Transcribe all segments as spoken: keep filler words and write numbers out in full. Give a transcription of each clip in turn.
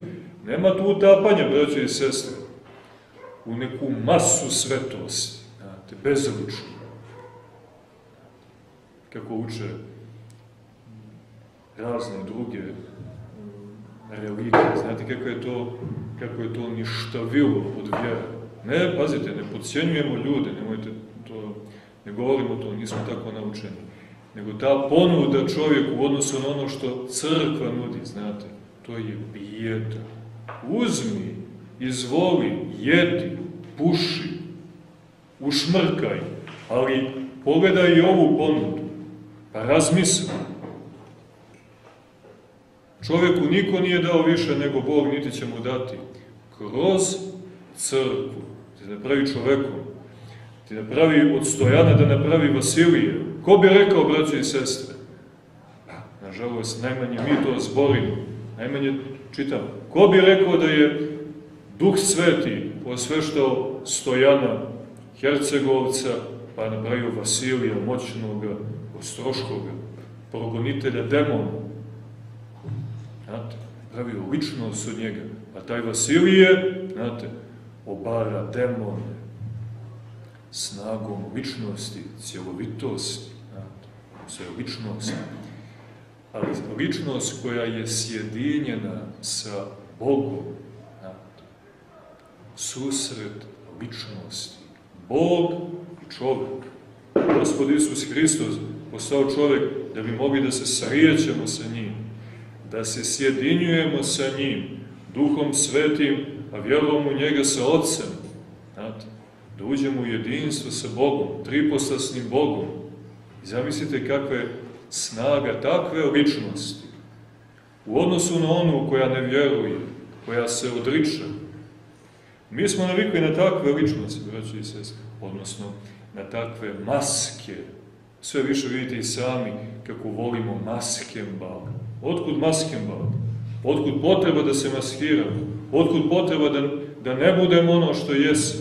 Nema tu utapanja, braće i sestre, u neku masu svetosti, znate, bezličnu. Kako uče razne druge religije, znate kako je to, kako je to ništavilo od vjere. Ne, pazite, ne podcjenjujemo ljude, nemojte to, ne govorimo to, nismo tako naučeni. Nego ta ponuda čovjeku u odnosu na ono što crkva nudi, znate, to je bijeda. Uzmi, izvoli, jedi, puši, ušmrkaj, ali pogledaj i ovu ponudu, pa razmisli. Čovjeku niko nije dao više nego Bog, niti će mu dati. Kroz crkvu. Ti napravi čovekom. Ti napravi od Stojana da napravi Vasilije. Ko bi rekao, braće i sestre? Nažalost, najmanje mi to zborimo. Najmanje čitam. Ko bi rekao da je Duh Sveti osveštao Stojana Hercegovca, pa napravio Vasilija, moćnoga, ostroškoga, progonitelja demona? Znate, pravio ličnost od njega. A taj Vasilije, znate, obara demone snagom ličnosti, cjelovitosti, znate, sve ličnost. Ali ličnost koja je sjedinjena sa Bogom, znate, susret ličnosti. Bog i čovjek. Gospod Isus Hristos postao čovjek da bi mogli da se srijećemo sa njim, da se sjedinjujemo sa njim, Duhom Svetim, a vjerom u njega sa Otcem, znate, da uđemo u jedinstvo sa Bogom, tripostasnim Bogom. I zamislite kakva je snaga takve ličnosti u odnosu na onu koja ne vjeruje, koja se odriče. Mi smo navikli na takve ličnosti, braći i sestre, odnosno na takve maske. Sve više vidite i sami kako volimo maskembal. Otkud maskembal? Otkud potreba da se maskiramo? Otkud potreba da, da ne budemo ono što jesam?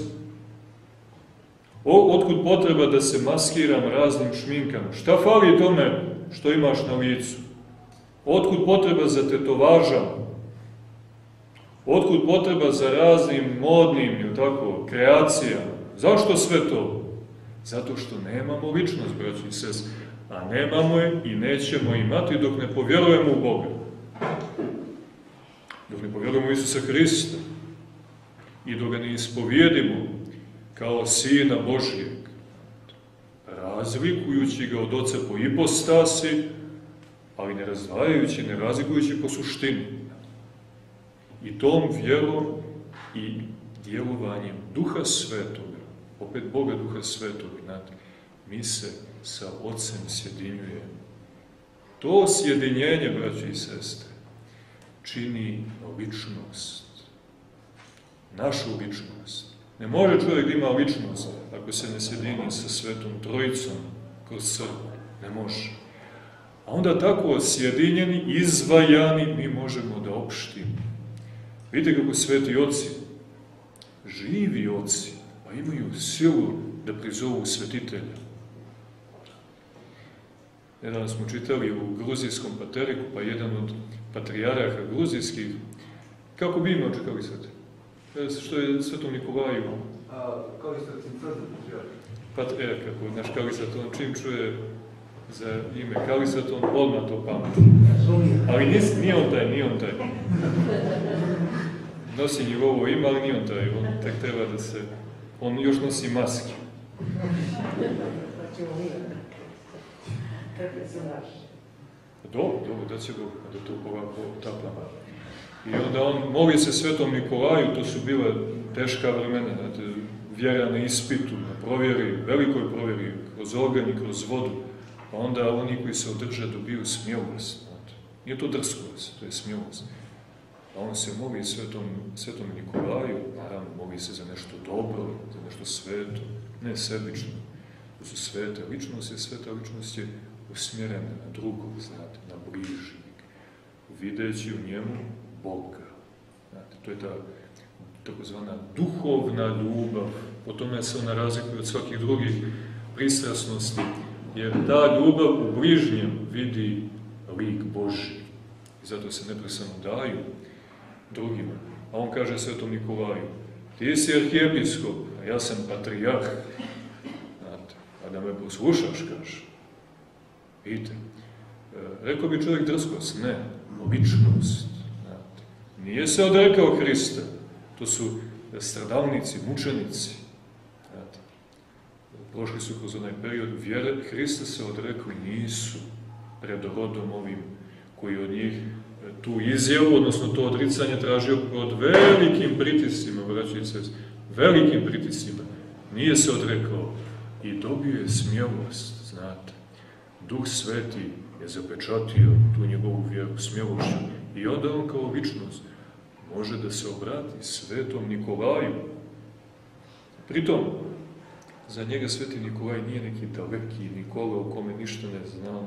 Otkud potreba da se maskiram raznim šminkama? Šta fali tome što imaš na licu? Otkud potreba za tetovažama? Otkud potreba za raznim modnim, ili tako, kreacijama? Zašto sve to? Zato što nemamo ličnost, braći i sestre, a nemamo je i nećemo imati dok ne povjerujemo u Boga. Dok ne povjerujemo u Isusa Hrista i dok ga ne ispovjedimo kao Sina Božijeg, razlikujući ga od Oca po ipostasi, ali ne razdvajajući, ne razlikujući po suštini. I tom vjerom i djelovanjem Duha Svetoga, opet Boga Duha Svetoga, znate, mi se sa Otcem sjedinjujemo. To sjedinjenje, braći i sestre, čini ličnost. Našu ličnost. Ne može čovjek da ima ličnost ako se ne sjedini sa Svetom Trojicom kroz crkvu. Ne može. A onda tako sjedinjeni, izvajani, mi možemo da opštimo. Vidite kako sveti oci, živi oci, pa imaju silu da prizovu svetitelja. Nedavno smo čitali u gruzijskom pateriku, pa jedan od patrijaraha gruzijskih, kako bi imao čekali svete? Što je Svetom Nikolaju? Kalisat Cincaza patrijarh. Pat, e, kako, naš Kalisat, on čim čuje za ime Kalisat, on odmah to pamati. Ali nis, nije on taj, nije on taj. Nosi njegovo ime, ali nije on taj, on tek treba da se, on još nosi maske. Dobro, dobro, da će Bog da to ovako tapama. I onda on moli se Svetom Nikolaju, to su bila teška vremena, znate, vjera na ispitu, na provjeri, velikoj provjeri, kroz oganj i kroz vodu, pa onda oni koji se održe dobiju smjelost, znate. Nije to drskost, to je smjelost. A on se moli Svetom, Svetom Nikolaju, naravno, moli se za nešto dobro, za nešto sveto, ne sebično. To su svete ličnosti, sveta ličnost je usmjerena na drugog, znate, na bližnjeg, videći u njemu Boga. Znate, to je ta takozvana duhovna ljubav, po tome se ona razlikuje od svakih drugih pristrasnosti, jer ta ljubav u bližnjem vidi lik Božji. I zato se neprestano daju drugima. A on kaže svetom Nikolaju, ti si arhijepiskop, a ja sam patrijarh. Znate, a da me poslušaš, kaže. Vidite, rekao bi čovjek drskost, ne, ličnost. Znate, nije se odrekao Hrista, to su stradalnici, mučenici. Znate, prošli su kroz onaj period vjere, Hrista se odrekli nisu pred rodom ovim koji od njih tu izjavu, odnosno to odricanje tražio pod velikim pritiscima, braći i sestri, velikim pritiscima. Nije se odrekao i dobio je smjelost, znate. Duh Sveti je zapečatio tu njegovu vjeru smjelošću i onda on kao ličnost može da se obrati svetom Nikolaju. Pritom, za njega sveti Nikolaj nije neki daleki Nikola o kome ništa ne znamo.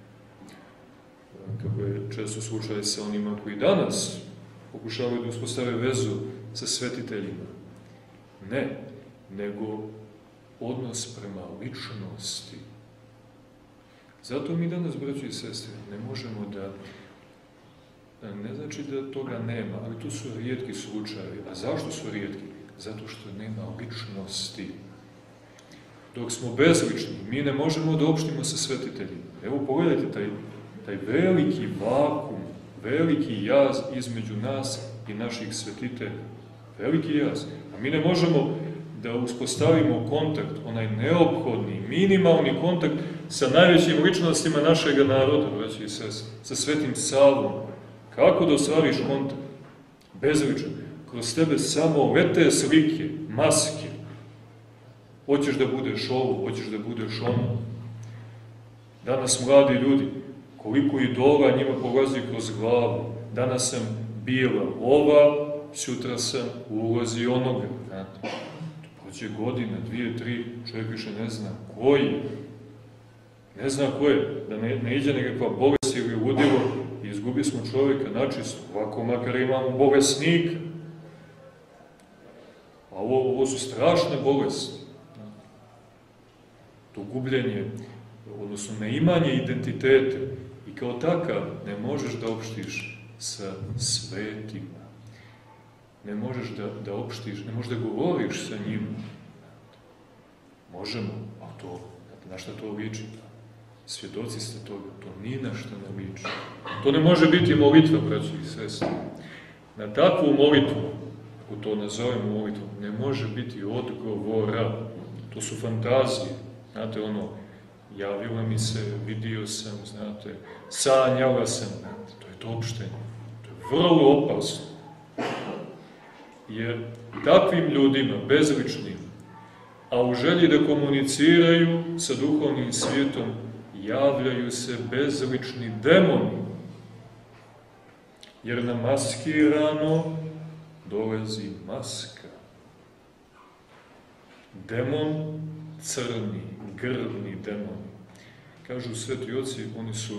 Kako je često slučaj sa onima koji danas pokušavaju da uspostave vezu sa svetiteljima. Ne, nego odnos prema ličnosti. Zato mi danas, braći i sestre, ne možemo da, ne znači da toga nema, ali to su rijetki slučajevi. A zašto su rijetki? Zato što nema ličnosti. Dok smo bezlični, mi ne možemo da opštimo sa svetiteljima. Evo, pogledajte taj taj veliki vakum, veliki jaz između nas i naših svetitelja. Veliki jaz. A mi ne možemo da uspostavimo kontakt, onaj neophodni, minimalni kontakt sa najvećim ličnostima našeg naroda, braći i sestre, sa Svetim Savom. Kako da ostvariš kontakt? Bezličan. Kroz tebe samo lete slike, maske. Hoćeš da budeš ovo, hoćeš da budeš ono. Danas mladi ljudi, koliko idola njima polazi kroz glavu. Danas sam bila ova, sutra sam u ulozi onoga. Znate, to prođe godina, dvije, tri, čovjek više ne zna ko je. Ne zna ko je, da ne, ne iđe nekakva bolest ili ludilo i izgubi smo čovjeka načisto. Ovako makar imamo bolesnika. A ovo, ovo su strašne bolesti. To gubljenje, odnosno neimanje identiteta. I kao takav ne možeš da opštiš sa svetima. Ne možeš da, da opštiš, ne možeš da govoriš sa njima. Možemo, a to, na šta to liči? Svjedoci ste toga, to ni na šta ne liči. To ne može biti molitva, braći i sestre. Na takvu molitvu, ako to nazovemo molitvom, ne može biti odgovora. To su fantazije. Znate ono, javila mi se, vidio sam, znate, sanjala sam, znate, to je to opštenje. To je vrlo opasno. Jer takvim ljudima, bezličnim, a u želji da komuniciraju sa duhovnim svijetom, javljaju se bezlični demoni. Jer na maskirano dolazi maska. Demon crni, grdni demoni. Kažu sveti oci, oni su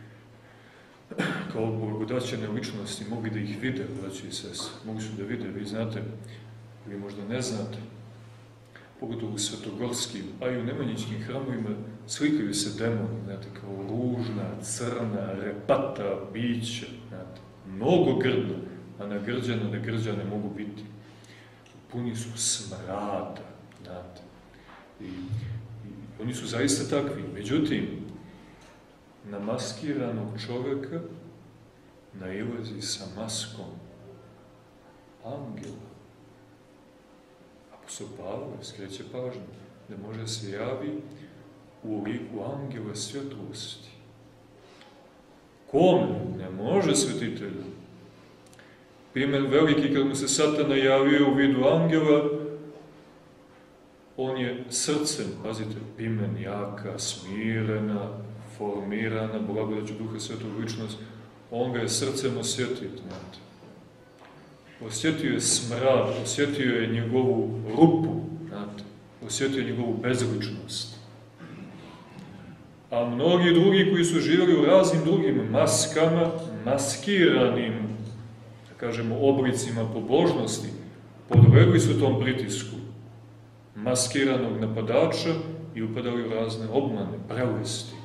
kao blagodaćene ličnosti, mogli da ih vide, braći i sestre. Mogli su da vide, vi znate, vi možda ne znate, pogotovo u svetogorskim, a i u nemanjičkim hramovima slikaju se demoni, znate, kao ružna, crna, repata, bića, znate, mnogo grdna, a nagrđana, nagrđane mogu biti. Puni su smrada, znate. I, i oni su zaista takvi. Međutim, na maskiranog čoveka nailazi sa maskom angela. Apostol Pavle skreće pažnju da može se javi u liku angela svjetlosti. Kome? Ne može svetitelju. Primer veliki, kad mu se Satana javio u vidu angela, on je srcem, pazite, pimen jaka, smirena, formirana, blagodaću Duha Svetog ličnost, on ga je srcem osjetio, znate. Osjetio je smrad, osjetio je njegovu rupu, znate, osjetio je njegovu bezličnost. A mnogi drugi koji su živjeli u raznim drugim maskama, maskiranim, da kažemo, oblicima pobožnosti, podlegli su tom pritisku maskiranog napadača i upadali u razne obmane, prelesti.